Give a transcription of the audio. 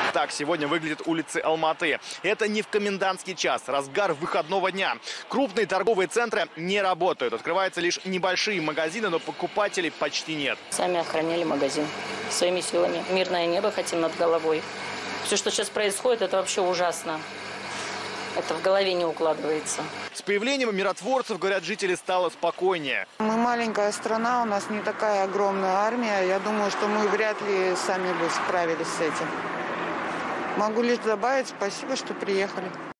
Так сегодня выглядят улицы Алматы. Это не в комендантский час, разгар выходного дня. Крупные торговые центры не работают. Открываются лишь небольшие магазины, но покупателей почти нет. Сами охраняли магазин своими силами. Мирное небо хотим над головой. Все, что сейчас происходит, это вообще ужасно. Это в голове не укладывается. С появлением миротворцев, говорят жители, стало спокойнее. Мы маленькая страна, у нас не такая огромная армия. Я думаю, что мы вряд ли сами бы справились с этим. Могу лишь добавить спасибо, что приехали.